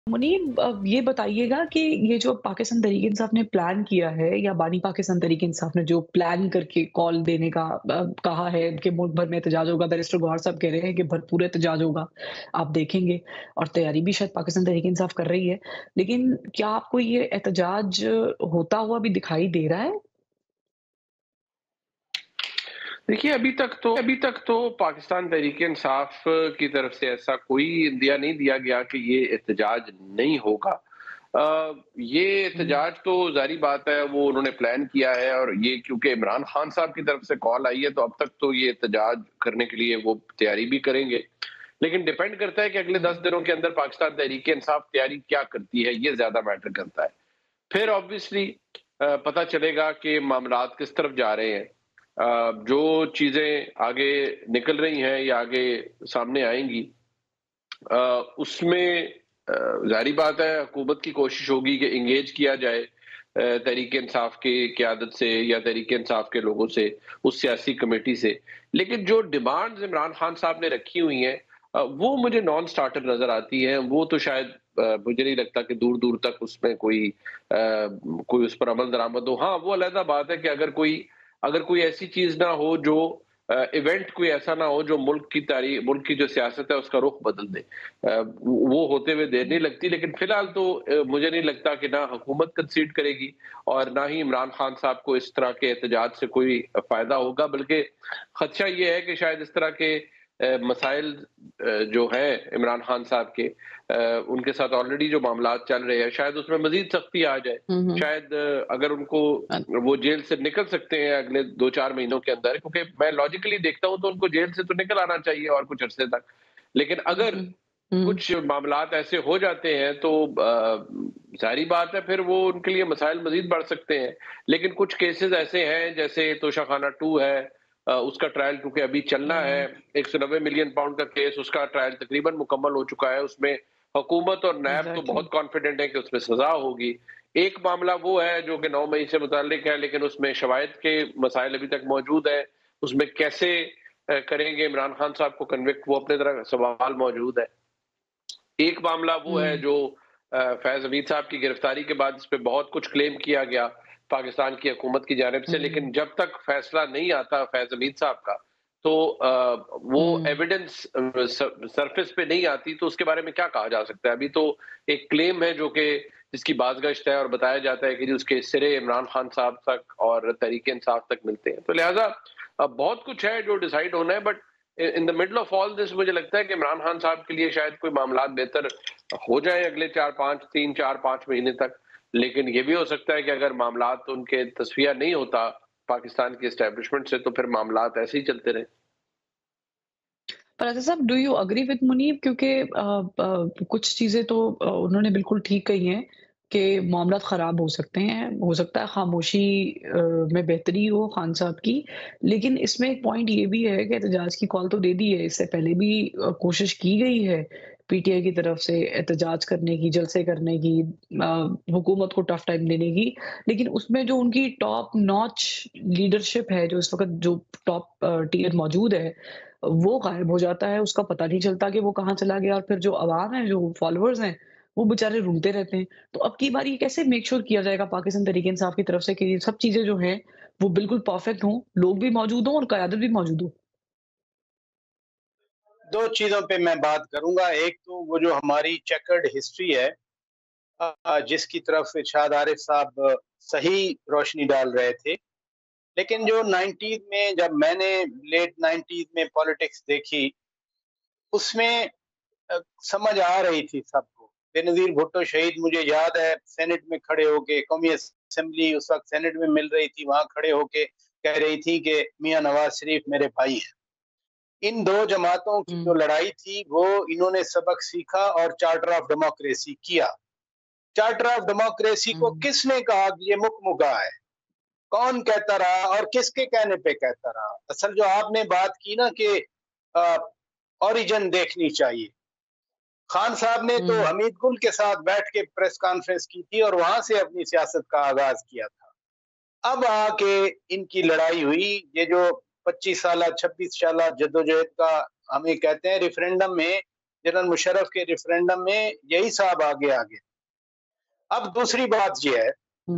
मुनीब, ये बताइएगा कि ये जो पाकिस्तान तहरीक इंसाफ ने प्लान किया है या बानी पाकिस्तान तहरीक इंसाफ ने जो प्लान करके कॉल देने का कहा है कि मुल्क भर में एहतजाज होगा, बैरिस्टर गौहर साहब कह रहे हैं कि भरपूर एहतजाज होगा, आप देखेंगे और तैयारी भी शायद पाकिस्तान तहरीक इंसाफ कर रही है। लेकिन क्या आपको ये एहतजाज होता हुआ भी दिखाई दे रहा है? देखिए, अभी तक तो पाकिस्तान तहरीक-ए-इंसाफ की तरफ से ऐसा कोई इंदिया नहीं दिया गया कि ये एहतजाज नहीं होगा। ये हुँ, एहतजाज तो ज़ाहिर बात है वो उन्होंने प्लान किया है और ये क्योंकि इमरान खान साहब की तरफ से कॉल आई है तो अब तक तो ये एहतजाज करने के लिए वो तैयारी भी करेंगे। लेकिन डिपेंड करता है कि अगले 10 दिनों के अंदर पाकिस्तान तहरीक-ए-इंसाफ तैयारी क्या करती है, ये ज़्यादा मैटर करता है। फिर ऑब्वियसली पता चलेगा कि मामलात किस तरफ जा रहे हैं। जो चीज़ें आगे निकल रही हैं या आगे सामने आएँगी अ, उसमें ज़ाहिर बात है हुकूमत की कोशिश होगी कि एंगेज किया जाए तहरीक-ए-इंसाफ की क़यादत से या तहरीक-ए-इंसाफ के लोगों से, उस सियासी कमेटी से। लेकिन जो डिमांड्स इमरान खान साहब ने रखी हुई हैं वो मुझे नॉन स्टार्टर नज़र आती हैं। वो तो शायद मुझे नहीं लगता कि दूर-दूर तक उसमें कोई उस पर अमल दरामद हो। हाँ, वो अलग बात है कि अगर कोई ऐसी चीज़ ना हो जो इवेंट कोई ऐसा ना हो जो मुल्क की जो सियासत है उसका रुख बदल दे। वो होते हुए देर नहीं हुँ, लगती लेकिन फिलहाल तो मुझे नहीं लगता कि ना हुकूमत कंसीड करेगी और ना ही इमरान खान साहब को इस तरह के एहतजाज से कोई फ़ायदा होगा बल्कि खदशा ये है कि शायद इस तरह के मसाइल जो हैं इमरान खान साहब के उनके साथ ऑलरेडी जो मामलात चल रहे हैं शायद उसमें मज़ीद सख्ती आ जाए। हुँ, हुँ। शायद अगर उनको वो जेल से निकल सकते हैं अगले 2-4 महीनों के अंदर क्योंकि मैं लॉजिकली देखता हूँ तो उनको जेल से तो निकल आना चाहिए और कुछ अरसे तक। लेकिन हुँ, अगर हुँ। हुँ, कुछ मामलात ऐसे हो जाते हैं तो ज़ाहिर बात है फिर वो उनके लिए मसाइल मज़ीद बढ़ सकते हैं। लेकिन कुछ केसेज़ ऐसे हैं जैसे तोशाखाना 2 है उसका ट्रायल क्योंकि अभी चलना है, हुँ, 190 मिलियन पाउंड का केस उसका ट्रायल तकरीबन मुकम्मल हो चुका है। उसमें हुकूमत और नैब तो एग्ज़ैक्टली। बहुत कॉन्फिडेंट है कि उसमें सज़ा होगी। एक मामला वो है जो कि 9 मई से मुतल्लिक है लेकिन उसमें शवाहिद के मसाइल अभी तक मौजूद हैं। उसमें कैसे करेंगे इमरान खान साहब को कन्विक्ट वो अपनी तरह सवाल मौजूद है। एक मामला वो है हुँ, जो फैज़ हमीद साहब की गिरफ्तारी के बाद इस पे बहुत कुछ क्लेम किया गया पाकिस्तान की हुकूमत की जानिब से, हुँ, लेकिन जब तक फैसला नहीं आता फैज़ हमीद साहब का, तो वो हुँ। एविडेंस सरफेस पे नहीं आती, तो उसके बारे में क्या कहा जा सकता है? अभी तो एक क्लेम है जो कि जिसकी बाज़गश्त है और बताया जाता है कि जी उसके सिरे इमरान खान साहब तक और तहरीक-ए-इंसाफ तक मिलते हैं। तो लिहाज़ा बहुत कुछ है जो डिसाइड होना है but in the middle of all this मुझे लगता है कि इमरान खान साहब के लिए शायद कोई मामलात बेहतर हो जाए अगले 4-5 महीने तक। लेकिन ये भी हो सकता है कि अगर मामलात उनके तस्फिया नहीं होता पाकिस्तान की एस्टेब्लिशमेंट से तो फिर मामलात ऐसे ही चलते रहे। पर अच्छा साहब, do you agree with Munib, क्योंकि कुछ चीज़ें तो उन्होंने बिल्कुल ठीक कही हैं कि मामलात ख़राब हो सकते हैं। हो सकता है खामोशी में बेहतरी हो खान साहब की, लेकिन इसमें एक पॉइंट ये भी है कि एहतजाज की कॉल तो दे दी है। इससे पहले भी कोशिश की गई है पीटीआई की तरफ से एहतजाज करने की, जलसे करने की, हुकूमत को टफ टाइम देने की। लेकिन उसमें जो उनकी टॉप नॉच लीडरशिप है, जो इस वक़्त जो टॉप टियर मौजूद है, वो गायब हो जाता है, उसका पता नहीं चलता कि वो कहाँ चला गया और फिर जो अवाम है, जो फॉलोअर्स हैं, वो बेचारे ढूँढते रहते हैं। तो अब की बार ये कैसे मेक श्योर किया जाएगा पाकिस्तान तहरीक-ए-इंसाफ की तरफ से कि ये सब चीज़ें जो हैं, वो बिल्कुल परफेक्ट हों, लोग भी मौजूद हों और क़यादत भी मौजूद हो? 2 चीज़ों पे मैं बात करूँगा। एक तो वो जो हमारी चेकर्ड हिस्ट्री है जिसकी तरफ इरशाद आरिफ साहब सही रोशनी डाल रहे थे। लेकिन जो 90s में जब मैंने लेट 90s में पॉलिटिक्स देखी, उसमें समझ आ रही थी सबको। बेनज़ीर भुट्टो शहीद मुझे याद है सेनेट में खड़े होके कौमी असेंबली उस वक़्त सेनेट में मिल रही थी, वहाँ खड़े होके कह रही थी कि मियाँ नवाज़ शरीफ मेरे भाई हैं। इन 2 जमातों की जो हुँ, लड़ाई थी वो इन्होंने सबक सीखा और चार्टर ऑफ डेमोक्रेसी किया। चार्टर ऑफ डेमोक्रेसी को हुँ, किसने कहा कि ये मुकमुगा है? कौन कहता रहा और किसके कहने पे कहता रहा? असल जो आपने बात की ना कि अ, ओरिजिन देखनी चाहिए। खान साहब ने तो हुँ, हमीद गुल के साथ बैठ के प्रेस कॉन्फ्रेंस की थी और वहां से अपनी सियासत का आगाज किया था। अब आके इनकी लड़ाई हुई, ये जो 25 साल 26 साल जद्दोजहद का हमें कहते हैं रेफरेंडम में जनरल मुशर्रफ के रेफरेंडम में यही साहब आगे आ गए। अब दूसरी बात ये है,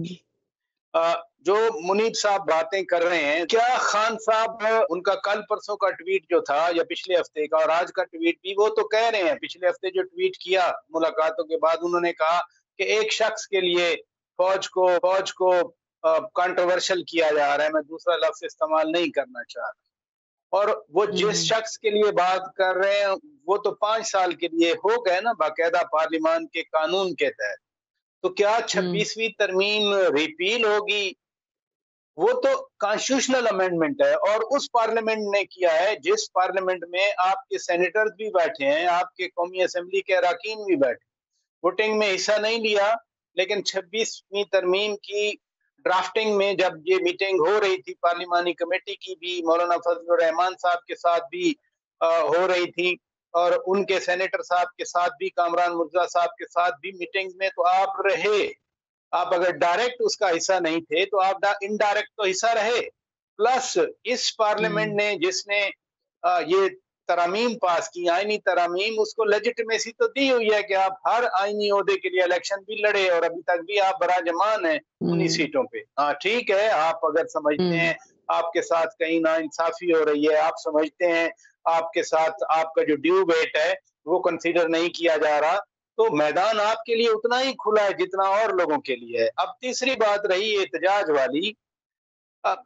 जो मुनीब साहब बातें कर रहे हैं, क्या खान साहब उनका कल परसों का ट्वीट जो था या पिछले हफ्ते का और आज का ट्वीट भी, वो तो कह रहे हैं, पिछले हफ्ते जो ट्वीट किया मुलाकातों के बाद, उन्होंने कहा कि एक शख्स के लिए फौज को कंट्रोवर्शियल किया जा रहा है, मैं दूसरा लफ्ज इस्तेमाल नहीं करना चाह रहा। और वो जिस शख्स के लिए बात कर रहे हैं वो तो 5 साल के लिए हो गए ना बाकायदा पार्लियामान के कानून के तहत। तो क्या 26वीं तरमीम रिपील होगी? वो तो कॉन्स्टिट्यूशनल अमेंडमेंट है और उस पार्लियामेंट ने किया है जिस पार्लियामेंट में आपके सेनेटर्स भी बैठे हैं, आपके कौमी असेंबली के अरकान भी बैठे, वोटिंग में हिस्सा नहीं लिया। लेकिन 26वीं तरमीम की ड्राफ्टिंग में जब ये मीटिंग हो रही थी, पार्लिमानी कमेटी की भी मौलाना फजलुर रहमान साहब के साथ भी हो रही थी और उनके सेनेटर साहब के साथ भी, कामरान मुर्जा साहब के साथ भी मीटिंग में तो आप रहे। आप अगर डायरेक्ट उसका हिस्सा नहीं थे तो आप इनडायरेक्ट तो हिस्सा रहे। प्लस इस पार्लियामेंट ने जिसने ये तरामीम पास की, आईनी तरामीम, उसको लेजिटिमेसी तो दी हुई है कि आप हर आईनी ओहदे के लिए इलेक्शन भी लड़े और अभी तक भी आप बराजमान हैं उन्हीं सीटों पे। हाँ ठीक है, आप अगर समझते हैं आपके साथ कहीं ना इंसाफी हो रही है, आप समझते हैं आपके साथ आपका जो ड्यू वेट है वो कंसीडर नहीं किया जा रहा, तो मैदान आपके लिए उतना ही खुला है जितना और लोगों के लिए है। अब तीसरी बात रही एहतजाज वाली, अब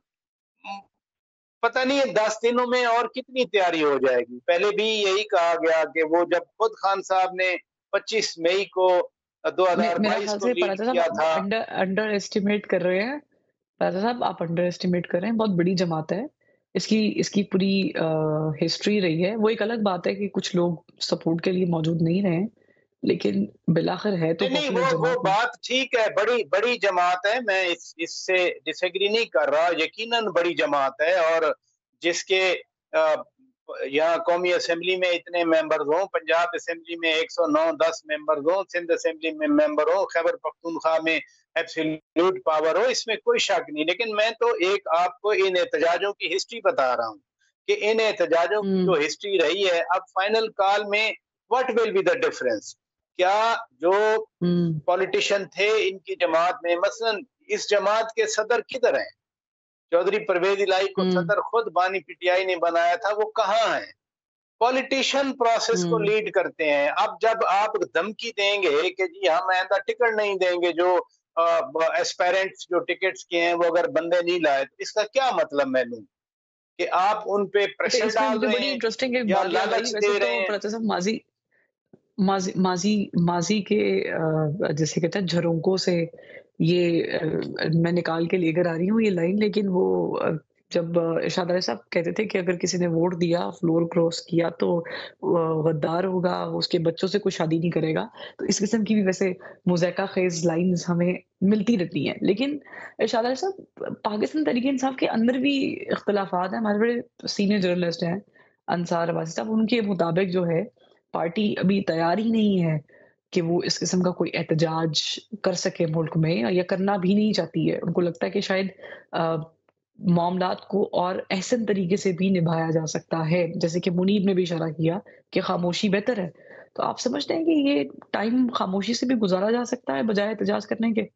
पता नहीं 10 दिनों में और कितनी तैयारी हो जाएगी। पहले भी यही कहा गया कि वो जब खुद खान साहब ने 25 मई को मेरा 2022 ख्याल को से लीड पराठा किया साहब था। अंडर एस्टिमेट कर रहे हैं। पराठा साहब आप अंडर एस्टिमेट कर रहे हैं, बहुत बड़ी जमात है। इसकी इसकी पूरी हिस्ट्री रही है। वो एक अलग बात है कि कुछ लोग सपोर्ट के लिए मौजूद नहीं रहे, लेकिन बिलाखिर है तो नहीं नहीं, पॉपुलर वो जमात में। बात ठीक है, बड़ी बड़ी जमात है, मैं इससे डिसएग्री नहीं कर रहा, यकीनन बड़ी जमात है। और जिसके यहाँ कौमी असेंबली में इतने मेंबर्स हों, पंजाब असेंबली में 109-10 मेंबर्स हों, सिंध असेंबली में मेंबर हो, खैबर पख्तूनख्वा में एब्सोल्यूट पावर हो, इसमें कोई शक नहीं। लेकिन मैं तो एक आपको इन एहतजाजों की हिस्ट्री बता रहा हूँ कि इन एहतजाजों की जो हिस्ट्री रही है, अब फाइनल कॉल में what will be the difference? क्या जो पॉलिटिशियन थे इनकी जमात में, मसलन इस जमात के सदर किधर हैं? चौधरी परवेज इलाही को सदर खुद बानी पीटीआई ने बनाया था, वो कहाँ है? पॉलिटिशियन प्रोसेस को लीड करते हैं। अब जब आप धमकी देंगे कि जी हम आइंदा टिकट नहीं देंगे, जो एस्पायरेंट्स जो टिकट्स के हैं वो अगर बंदे नहीं लाए, तो इसका क्या मतलब मैं लूं कि आप उन पे अच्छा, प्रेशर इसमें डाल मुझे रहे बड़ी हैं इंटरेस्टिंग एक या वाकया भाई, लालच वैसे दे तो रहे हैं? पराठा साहब माज़ी माज़ी माज़ी माज़ी के जिसे कहते हैं झरोकों से ये मैं निकाल के लेकर आ रही हूँ ये लाइन, लेकिन वो जब इरशाद अली साहब कहते थे कि अगर किसी ने वोट दिया, फ्लोर क्रॉस किया तो गद्दार होगा, वो उसके बच्चों से कोई शादी नहीं करेगा। तो इस किस्म की भी वैसे मुज़ाहिका ख़ेज़ लाइन्स हमें मिलती रहती हैं। लेकिन इरशाद अली साहब, पाकिस्तान तहरीक-ए-इंसाफ के अंदर भी इख्तिलाफ़ात हैं। हमारे बड़े सीनियर जर्नलिस्ट हैं, अंसार अब्बासी साहब, उनके मुताबिक जो है पार्टी अभी तैयार ही नहीं है कि वो इस किस्म का कोई एहतजाज कर सके मुल्क में, या करना भी नहीं चाहती है। उनको लगता है कि शायद मामलात को और अहसन तरीके से भी निभाया जा सकता है, जैसे कि मुनीब ने भी इशारा किया कि खामोशी बेहतर है। तो आप समझते हैं कि ये टाइम खामोशी से भी गुज़ारा जा सकता है बजाय एहतजाज करने के?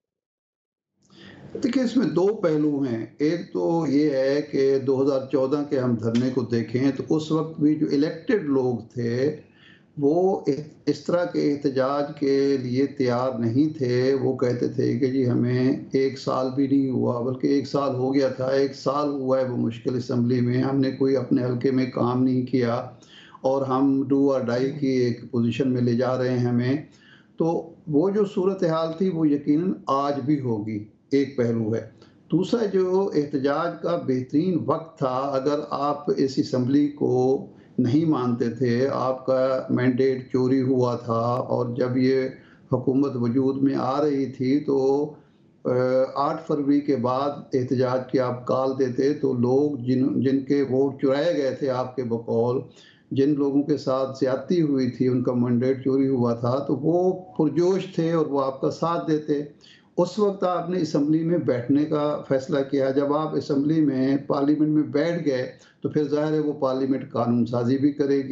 देखिए, इसमें 2 पहलू हैं। एक तो ये है कि 2014 के हम धरने को देखें तो उस वक़्त भी जो इलेक्टेड लोग थे, वो इस तरह के एहतजाज के लिए तैयार नहीं थे। वो कहते थे कि जी हमें 1 साल भी नहीं हुआ, बल्कि 1 साल हो गया था, 1 साल हुआ है वो मुश्किल असेंबली में, हमने कोई अपने हलके में काम नहीं किया और हम डू और डाई की एक पोज़ीशन में ले जा रहे हैं हमें। तो वो जो सूरत हाल थी वो यकीनन आज भी होगी, एक पहलू है। दूसरा जो एहतजाज का बेहतरीन वक़्त था, अगर आप इस असेंबली को नहीं मानते थे, आपका मैंडेट चोरी हुआ था और जब ये हुकूमत वजूद में आ रही थी तो 8 फरवरी के बाद एहतजाज की आप कॉल देते तो लोग जिनके वोट चुराए गए थे आपके बकौल, जिन लोगों के साथ ज़्यादती हुई थी, उनका मैंडेट चोरी हुआ था, तो वो पुरजोश थे और वो आपका साथ देते। उस वक़्त आपने असेंबली में बैठने का फ़ैसला किया। जब आप असेंबली में पार्लियामेंट में बैठ गए, तो फिर ज़ाहिर है वो पार्लियामेंट कानून साज़ी भी करेगी।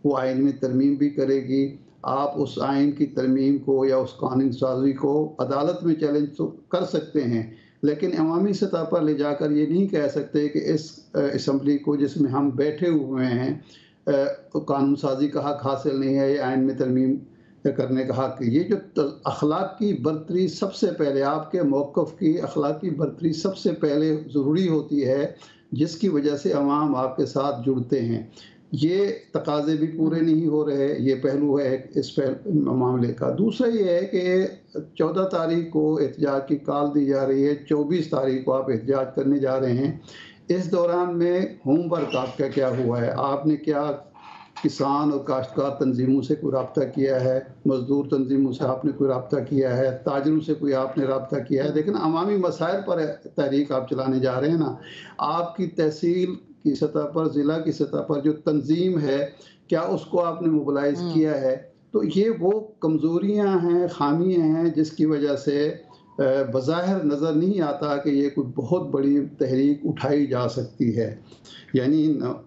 वो आइन में तरमीम भी करेगी। आप उस आइन की तरमीम को या उस कानून साज़ी को अदालत में चैलेंज तो कर सकते हैं, लेकिन अवामी सतह पर ले जाकर ये नहीं कह सकते कि इस असम्बली को जिसमें हम बैठे हुए हैं कानून साज़ी का हक़ हासिल नहीं है, ये आइन में तरमीम करने का हक़। ये जो अखलाक की बरतरी सबसे पहले, आपके मौक़िफ़ की अखलाकी बरतरी सबसे पहले ज़रूरी होती है, जिसकी वजह से अवाम आपके साथ जुड़ते हैं। ये तकाज़े भी पूरे नहीं हो रहे, ये पहलू है इस मामले का। दूसरा ये है कि 14 तारीख को एहतजाज की कॉल दी जा रही है, 24 तारीख को आप एहतजाज करने जा रहे हैं। इस दौरान में होमवर्क आपका क्या हुआ है? आपने क्या किसान और काश्तकार तंजीमों से कोई रब्ता किया है? मज़दूर तंजीमों से आपने कोई रब्ता किया है? ताजिरों से कोई आपने रब्ता किया है? लेकिन अवामी मसाइल पर तहरीक आप चलाने जा रहे हैं ना, आपकी तहसील की सतह पर, ज़िला की सतह पर जो तंजीम है, क्या उसको आपने मोबिलाइज़ किया है? तो ये वो कमज़ोरियाँ हैं, ख़ामियाँ हैं, जिसकी वजह से बज़ाहिर नज़र नहीं आता कि ये कोई बहुत बड़ी तहरीक उठाई जा सकती है। यानी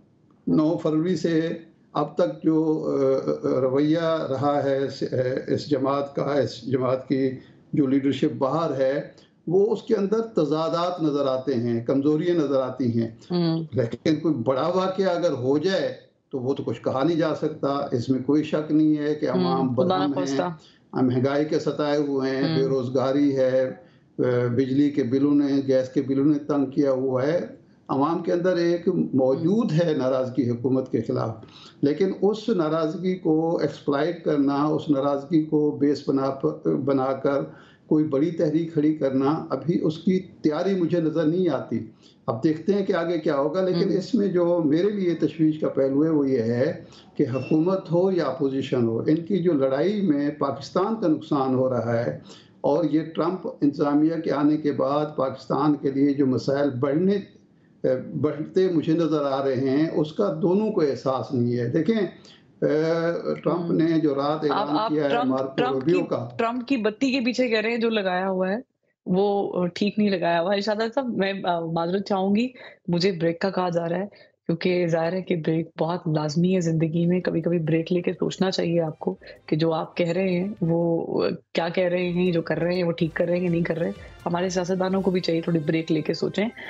9 फरवरी से अब तक जो रवैया रहा है इस जमात का, इस जमात की जो लीडरशिप बाहर है, वो उसके अंदर तज़ादात नज़र आते हैं, कमज़ोरियाँ नज़र आती हैं। लेकिन कोई बड़ा वाक़या अगर हो जाए, तो वो तो कुछ कहा नहीं जा सकता। इसमें कोई शक नहीं है कि अवाम बदहम हैं, महंगाई के सताए हुए हैं, बेरोज़गारी है, बिजली के बिलों ने, गैस के बिलों ने तंग किया हुआ है। अवाम के अंदर एक मौजूद है नाराज़गी हुकूमत के ख़िलाफ़, लेकिन उस नाराज़गी को एक्सप्लॉइट करना, उस नाराज़गी को बेस बनाकर कोई बड़ी तहरीक खड़ी करना, अभी उसकी तैयारी मुझे नज़र नहीं आती। अब देखते हैं कि आगे क्या होगा, लेकिन इसमें जो मेरे लिए तशवीश का पहलू है वो ये है कि हुकूमत हो या अपोजिशन हो, इनकी जो लड़ाई में पाकिस्तान का नुकसान हो रहा है, और ये ट्रंप इंतज़ामिया के आने के बाद पाकिस्तान के लिए जो मसाइल बढ़ते मुझे नज़र आ रहे हैं, उसका दोनों को एहसास नहीं है। देखें, ट्रंप ने जो रात ऐलान किया है मार्को रूबियो का, ट्रंप की बत्ती के पीछे कह रहे हैं जो लगाया हुआ है, वो ठीक नहीं लगाया हुआ है। इरशाद साहब, मैं माज़रत चाहूँगी, मुझे ब्रेक का कहा जा रहा है, क्योंकि ज़ाहिर है कि ब्रेक बहुत लाज़मी है ज़िंदगी में। कभी-कभी ब्रेक लेके सोचना चाहिए आपको कि जो आप कह रहे हैं, वो क्या कह रहे हैं, जो कर रहे हैं, वो ठीक कर रहे हैं कि नहीं कर रहे। हमारे सियासतदानों को भी चाहिए थोड़ी ब्रेक लेके सोचें।